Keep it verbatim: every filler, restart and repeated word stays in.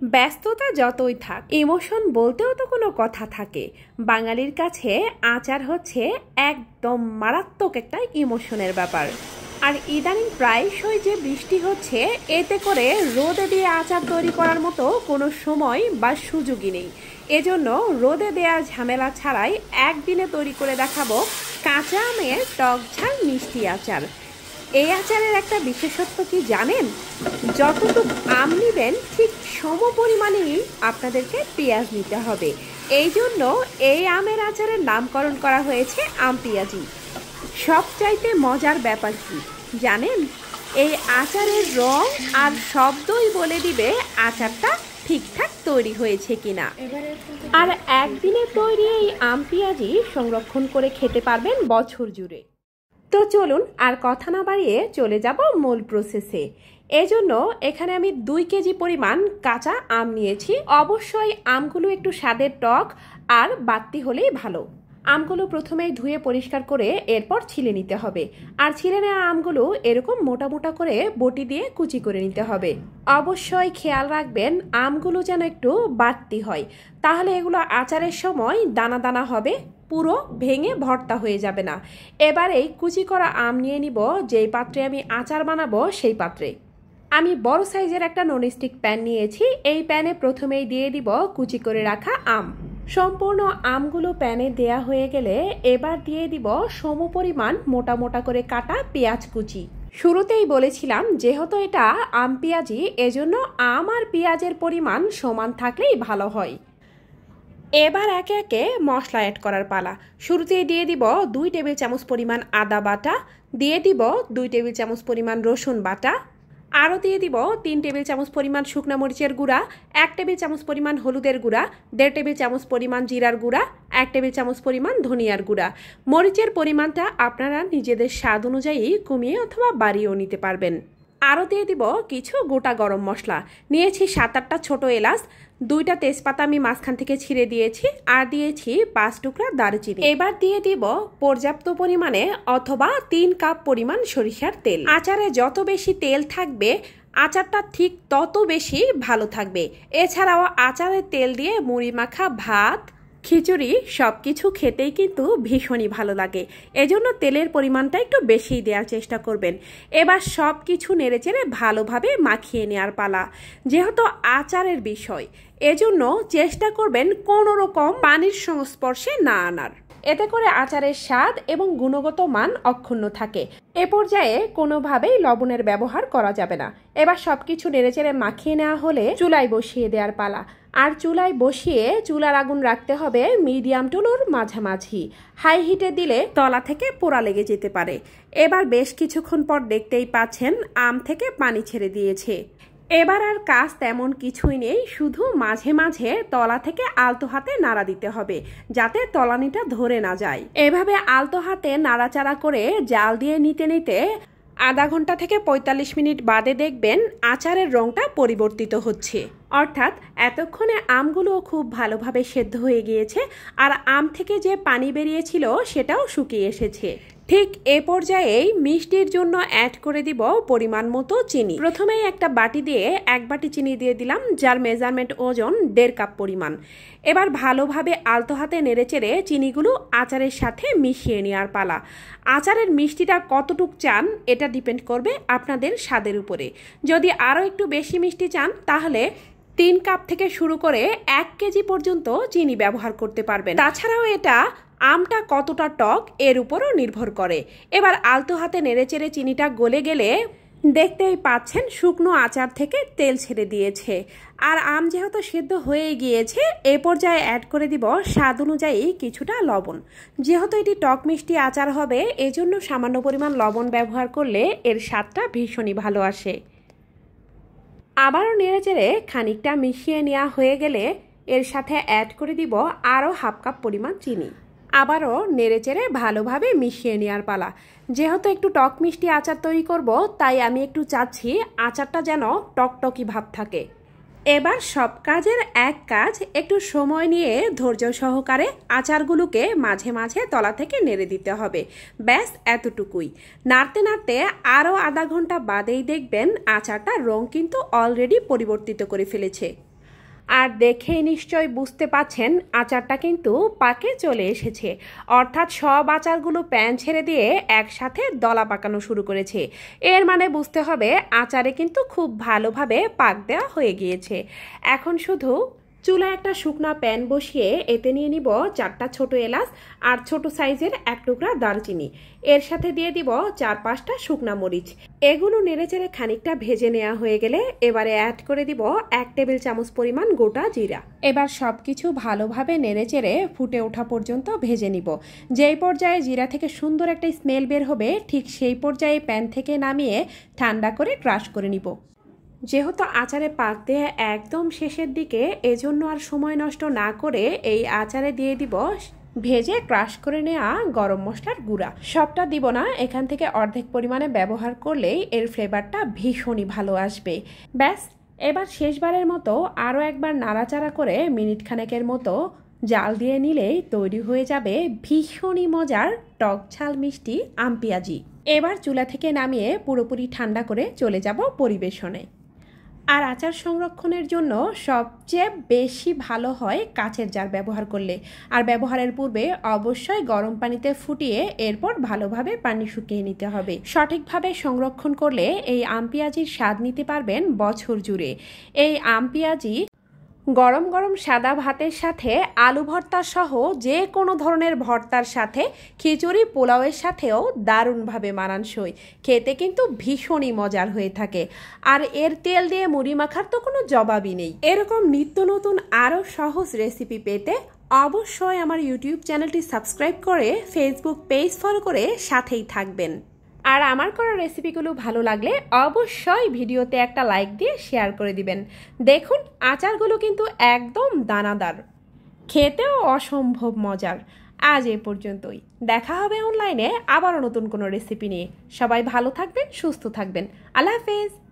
ব্যস্ততা যতই থাক, ইমোশন বলতেও তো কোনো কথা থাকে। বাঙালির কাছে আচার হচ্ছে একদম মারাত্মক একটা ইমোশনের ব্যাপার। আর ইদানিং প্রায়শই যে বৃষ্টি হচ্ছে, এতে করে রোদে দিয়ে আচার তৈরি করার মতো কোনো সময় বা সুযোগই নেই। এজন্য রোদে দেওয়ার ঝামেলা ছাড়াই একদিনে তৈরি করে দেখাবো কাঁচা আমের টক ঝাল মিষ্টি আচার। এই আচারের একটা বিশেষত্ব কি জানেন? যতটুকু আম নেবেন ঠিক সম পরিমাণেই আপনাদেরকে পেঁয়াজ নিতে হবে। এই জন্য এই আমের আচারের নামকরণ করা হয়েছে আম পেঁয়াজি। সবচাইতে মজার ব্যাপার কি জানেন? এই আচারের রং আর শব্দই বলে দিবে আচারটা ঠিকঠাক তৈরি হয়েছে কিনা। আর একদিনে তৈরি এই আম পেঁয়াজি সংরক্ষণ করে খেতে পারবেন বছর জুড়ে। তো চলুন আর কথা না বাড়িয়ে চলে যাব মূল প্রসেসে। এজন্য এখানে আমি দুই কেজি পরিমাণ কাঁচা আম নিয়েছি। অবশ্যই আমগুলো একটু স্বাদের টক আর বাড়তি হলেই ভালো। আমগুলো প্রথমেই ধুয়ে পরিষ্কার করে এরপর ছিলে নিতে হবে। আর ছিলে নেওয়া আমগুলো এরকম মোটা মোটা করে বটি দিয়ে কুচি করে নিতে হবে। অবশ্যই খেয়াল রাখবেন আমগুলো যেন একটু বাড়তি হয়, তাহলে এগুলো আচারের সময় দানা দানা হবে, পুরো ভেঙে ভর্তা হয়ে যাবে না। এবার এই কুচি করা আম নিয়ে নিব যেই পাত্রে আমি আচার বানাবো সেই পাত্রে। আমি বড় সাইজের একটা ননস্টিক প্যান নিয়েছি। এই প্যানে প্রথমেই দিয়ে দিব কুচি করে রাখা আম। সম্পূর্ণ আমগুলো প্যানে দেয়া হয়ে গেলে এবার দিয়ে দিব সম পরিমাণ মোটা মোটা করে কাটা পেঁয়াজ কুচি। শুরুতেই বলেছিলাম যেহেতু এটা আম পেঁয়াজি, এজন্য আম আর পেঁয়াজের পরিমাণ সমান থাকলেই ভালো হয়। এবার একে একে মশলা অ্যাড করার পালা। শুরুতেই দিয়ে দিব দুই টেবিল চামচ পরিমাণ আদা বাটা, দিয়ে দিব দুই টেবিল চামচ পরিমাণ রসুন বাটা, আরও দিয়ে দিব তিন টেবিল চামচ পরিমাণ শুকনো মরিচের গুঁড়া, এক টেবিল চামচ পরিমাণ হলুদের গুঁড়া, দেড় টেবিল চামচ পরিমাণ জিরার গুঁড়া, এক টেবিল চামচ পরিমাণ ধনিয়ার গুঁড়া। মরিচের পরিমাণটা আপনারা নিজেদের স্বাদ অনুযায়ী কমিয়ে অথবা বাড়িয়েও নিতে পারবেন। আরও দিয়ে দিব কিছু গোটা গরম মশলা। নিয়েছি সাত আটটা ছোটো এলাচ, দুইটা তেজপাতা আমি মাঝখান থেকে ছিঁড়ে দিয়েছি, আর দিয়েছি পাঁচ টুকরা দারুচিনি। এবার দিয়ে দিব পর্যাপ্ত পরিমাণে অথবা তিন কাপ পরিমাণ সরিষার তেল। আচারে যত বেশি তেল থাকবে আচারটা ঠিক তত বেশি ভালো থাকবে। এছাড়াও আচারের তেল দিয়ে মুড়ি মাখা ভাত, খিচুড়ি সব কিছু খেতেই কিন্তু ভীষণই ভালো লাগে। এজন্য তেলের পরিমাণটা একটু বেশি দেওয়ার চেষ্টা করবেন। এবার সব কিছু নেড়েচেড়ে ভালোভাবে মাখিয়ে নেওয়ার পালা। যেহেতু আচারের বিষয়, এজন্য চেষ্টা করবেন কোনো রকম পানির সংস্পর্শে না আনার। এতে করে আচারের স্বাদ এবং গুণগত মান অক্ষুণ্ণ থাকে। এ পর্যায়ে কোনোভাবেই লবণের ব্যবহার করা যাবে না। এবার সব কিছু নেড়েচেড়ে মাখিয়ে নেওয়া হলে চুলায় বসিয়ে দেওয়ার পালা। আর চুলায় বসিয়ে চুলার আগুন রাখতে হবে মিডিয়াম টু লোর মাঝামাঝি। হাই হিটে দিলে তলা থেকে পোড়া লেগে যেতে পারে। এবার বেশ কিছুক্ষণ পর দেখতেই পাচ্ছেন আম থেকে পানি ছেড়ে দিয়েছে। এবার আর কাজ তেমন কিছুই নেই, শুধু মাঝে মাঝে তলা থেকে আলতো হাতে নাড়া দিতে হবে যাতে তলানিটা ধরে না যায়। এভাবে আলতো হাতে নাড়াচাড়া করে জাল দিয়ে নিতে নিতে আধা ঘন্টা থেকে পঁয়তাল্লিশ মিনিট বাদে দেখবেন আচারের রংটা পরিবর্তিত হচ্ছে। অর্থাৎ এতক্ষণে আমগুলো খুব ভালোভাবে সেদ্ধ হয়ে গিয়েছে আর আম থেকে যে পানি বেরিয়েছিল সেটাও শুকিয়ে এসেছে। ঠিক এ পর্যায়েই মিষ্টির জন্য অ্যাড করে দিব পরিমাণ মতো চিনি। প্রথমেই একটা বাটি দিয়ে এক বাটি চিনি দিয়ে দিলাম, যার মেজারমেন্ট ওজন দেড় কাপ পরিমাণ। এবার ভালোভাবে আলতো হাতে নেড়েচেড়ে চিনিগুলো আচারের সাথে মিশিয়ে নেওয়ার পালা। আচারের মিষ্টিটা কতটুক চান এটা ডিপেন্ড করবে আপনাদের স্বাদের উপরে। যদি আরও একটু বেশি মিষ্টি চান তাহলে তিন কাপ থেকে শুরু করে এক কেজি পর্যন্ত চিনি ব্যবহার করতে পারবেন। তাছাড়াও এটা আমটা কতটা টক এর উপরও নির্ভর করে। এবার আলতো হাতে নেড়েচেড়ে চিনিটা গলে গেলে দেখতেই পাচ্ছেন শুকনো আচার থেকে তেল ছেড়ে দিয়েছে। আর আম যেহেতু সিদ্ধ হয়ে গিয়েছে, এ পর্যায়ে অ্যাড করে দিব স্বাদ অনুযায়ী কিছুটা লবণ। যেহেতু এটি টক মিষ্টি আচার হবে, এজন্য সামান্য পরিমাণ লবণ ব্যবহার করলে এর স্বাদটা ভীষণই ভালো আসে। আবারও নেড়েচেড়ে খানিকটা মিশিয়ে নেওয়া হয়ে গেলে এর সাথে অ্যাড করে দিব আরও হাফ কাপ পরিমাণ চিনি। আবারও নেড়েচেড়ে ভালোভাবে মিশিয়ে নেওয়ার পালা। যেহেতু একটু টক মিষ্টি আচার তৈরি করব, তাই আমি একটু চাচ্ছি আচারটা যেন টকটকি ভাব থাকে। এবার সব কাজের এক কাজ, একটু সময় নিয়ে ধৈর্য সহকারে আচারগুলোকে মাঝে মাঝে তলা থেকে নেড়ে দিতে হবে। ব্যাস এতটুকুই। নাড়তে নাড়তে আরও আধা ঘন্টা বাদেই দেখবেন আচারটার রং কিন্তু অলরেডি পরিবর্তিত করে ফেলেছে। আর দেখেই নিশ্চয় বুঝতে পাচ্ছেন আচারটা কিন্তু পাকে চলে এসেছে, অর্থাৎ সব আচারগুলো প্যান ছেড়ে দিয়ে একসাথে দলা পাকানো শুরু করেছে। এর মানে বুঝতে হবে আচারে কিন্তু খুব ভালোভাবে পাক দেওয়া হয়ে গিয়েছে। এখন শুধু চুলায় একটা শুকনা প্যান বসিয়ে এতে নিয়ে নিব চারটা ছোট এলাচ আর ছোট সাইজের এক টুকরা দারচিনি। এর সাথে দিয়ে দিব চার পাঁচটা শুকনা মরিচ। এগুলো নেড়েচেড়ে খানিকটা ভেজে নেওয়া হয়ে গেলে এবারে অ্যাড করে দিব এক টেবিল চামচ পরিমাণ গোটা জিরা। এবার সব কিছু ভালোভাবে নেড়েচেড়ে ফুটে ওঠা পর্যন্ত ভেজে নিব। যেই পর্যায়ে জিরা থেকে সুন্দর একটা স্মেল বের হবে ঠিক সেই পর্যায়ে প্যান থেকে নামিয়ে ঠান্ডা করে ক্রাশ করে নিব। যেহেতু আচারে পাক দেওয়া একদম শেষের দিকে, এজন্য আর সময় নষ্ট না করে এই আচারে দিয়ে দিব ভেজে ক্রাশ করে নেওয়া গরম মশলার গুঁড়া। সবটা দিব না, এখান থেকে অর্ধেক পরিমাণে ব্যবহার করলেই এর ফ্লেভারটা ভীষণই ভালো আসবে। ব্যাস, এবার শেষবারের মতো আরও একবার নাড়াচাড়া করে মিনিট খানেকের মতো জাল দিয়ে নিলেই তৈরি হয়ে যাবে ভীষণই মজার টক ঝাল মিষ্টি আম পেঁয়াজি। এবার চুলা থেকে নামিয়ে পুরোপুরি ঠান্ডা করে চলে যাব পরিবেশনে। আর আচার সংরক্ষণের জন্য সবচেয়ে বেশি ভালো হয় কাচের জার ব্যবহার করলে। আর ব্যবহারের পূর্বে অবশ্যই গরম পানিতে ফুটিয়ে এরপর ভালোভাবে পানি শুকিয়ে নিতে হবে। সঠিকভাবে সংরক্ষণ করলে এই আম পেঁয়াজির স্বাদ নিতে পারবেন বছর জুড়ে। এই আম পেঁয়াজি গরম গরম সাদা ভাতের সাথে আলু ভর্তা সহ যে কোনো ধরনের ভর্তার সাথে, খিচুড়ি পোলাওয়ের সাথেও দারুণভাবে মানানসই। খেতে কিন্তু ভীষণই মজার হয়ে থাকে। আর এর তেল দিয়ে মুড়ি মাখার তো কোনো জবাবই নেই। এরকম নিত্য নতুন আরও সহজ রেসিপি পেতে অবশ্যই আমার ইউটিউব চ্যানেলটি সাবস্ক্রাইব করে ফেসবুক পেজ ফলো করে সাথেই থাকবেন। আর আমার করা রেসিপিগুলো ভালো লাগলে অবশ্যই ভিডিওতে একটা লাইক দিয়ে শেয়ার করে দিবেন। দেখুন আচারগুলো কিন্তু একদম দানাদার, খেতেও অসম্ভব মজার। আজ এ পর্যন্তই, দেখা হবে অনলাইনে আবারও নতুন কোনো রেসিপি নিয়ে। সবাই ভালো থাকবেন, সুস্থ থাকবেন। আল্লাহ হাফেজ।